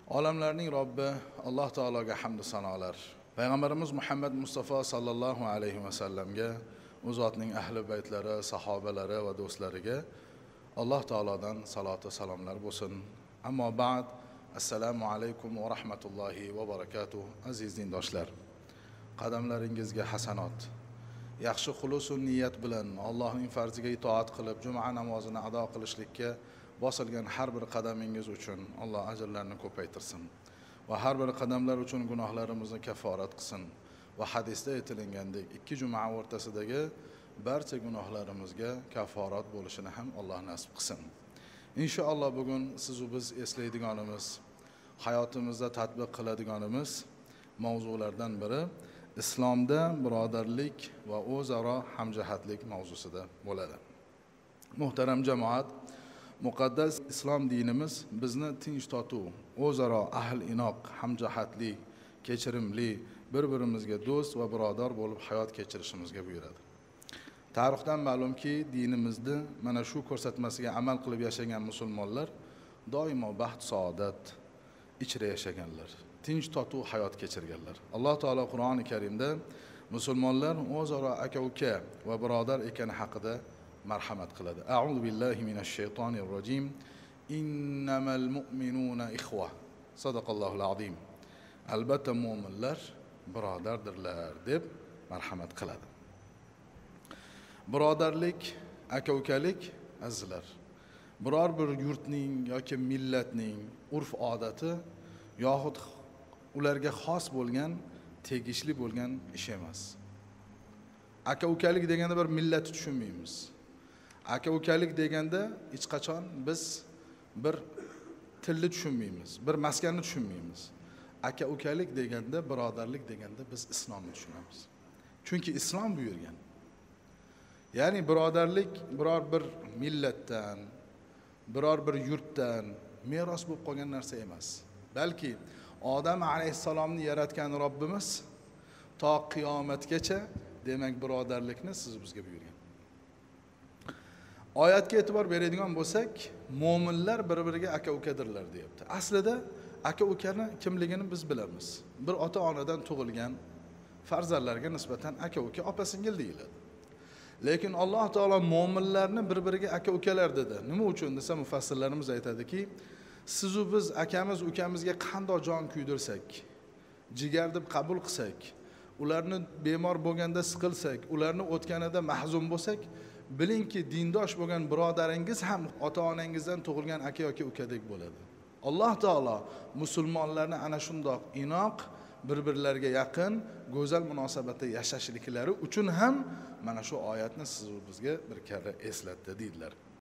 Olamlarning Robbi Alloh taologa hamd va sanolar. Payg'ambarimiz Muhammad Mustafa sallallohu alayhi va sallamga, u zotning ahli baytlari, sahobalari va do'stlariga Alloh taolodan salot va salomlar bo'lsin. Ammo ba'd, assalomu alaykum va rahmatullohi va barakatuh. Aziz dindoshlar, qadamlaringizga hasanot. Yaxshi xulus va niyat bilan Allohning farziga itoat qilib, juma namozini ado qilishlikka bosilgan har bir qadamingiz uchun Alloh ajrlarini ko'paytirsin va har bir qadamlar uchun gunohlarimizni kafforat qilsin va hadisda aytilgandek ikki juma o'rtasidagi barcha gunohlarimizga kafforat bo'lishini ham Alloh nasib qilsin. Inshaalloh bugun siz va biz eslaydiganimiz, hayotimizda tatbiq qiladiganimiz mavzulardan biri islomda birodarlik va o'zaro hamjihatlik mavzusida bo'ladi. Muhtaram jamoat, muqaddas islom dinimiz bizni tinch totuv, o'zaro ahl inoq, hamjihatli, kechirimli, bir-birimizga do'st va birodar bo'lib hayot kechirishimizga buyuradi. Tarixdan ma'lumki, dinimizni mana shu ko'rsatmasiga amal qilib yashagan musulmonlar doimo baxt saodat ichida yashaganlar, tinch totuv hayot kechirganlar. Alloh taolo Qur'oni Karimda musulmonlar o'zaro aka-uka va birodar ekani haqida marhamat qiladi. A'udhu billahi minash shaytonir rojim. Innamal mu'minuna ikhwa. Sadaqallohul azim. Albatta mu'minlar birodardirlar deb marhamat qiladi. Birodarlik, aka-ukalik azizlar, biror bir yurtning yoki millatning urf-odati yoxud ularga xos bo'lgan, tegishli bo'lgan ish emas. Aka-ukalik deganda bir millatni tushunmaymiz. Aka-ukalik deganda hech qachon biz bir tilni tushunmaymiz, bir maskanni tushunmaymiz. Aka-ukalik deganda, birodarlik deganda biz islomni tushunamiz. Chunki islom buyurgan. Ya'ni birodarlik biror bir millatdan, biror bir yurtdan meros bo'lib qolgan narsa emas. Balki Odam alayhissalomni yaratgan Robbimiz to qiyomatgacha demak birodarlikni siz bizga buyurgan. Oyatga e'tibor beradigan bo'lsak, mu'minlar bir-biriga aka-ukadirlar deyapti. Aslida aka-ukani kimligini biz bilamiz. Bir ota-onadan tug'ilgan farzandlarga nisbatan aka-uka, opa-singil deyiladi. Lekin Alloh taolo mu'minlarni bir-biriga aka-ukalar dedi. Nima uchun desa, mufassirlarimiz aytadiki, siz va biz akamiz, ukamizga qanday jon kuydirsak, jigar deb qabul qilsak, ularni bemor bo'lganda siqilsak, ularni o'tganida mahzun bo'lsak, bilingki dindosh bo'lgan birodaringiz ham ota-onangizdan tug'ilgan aka yoki ukadek bo'ladi. Alloh taolo musulmonlarni ana shundoq inoq, bir-birlariga yaqin, go'zal munosabatda yashashliklari uchun ham mana shu oyatni siz va bizga bir karra eslatdi deydilar.